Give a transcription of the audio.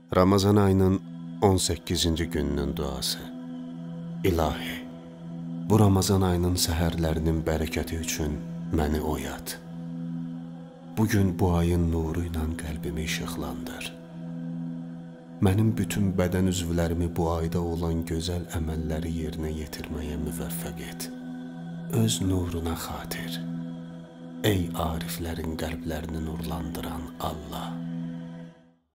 Ramazan ayının 18-ci gününün duası. İlahi, bu Ramazan ayının səhərlərinin bərəkəti üçün məni oyat. Bugün bu ayın nuru ilə qəlbimi işıqlandır. Mənim bütün bədən üzvlərimi bu ayda olan gözəl əməlləri yerinə yetirməyə müvəffəq et. Öz nuruna xatir. Ey ariflərin qəlblərini nurlandıran Allah!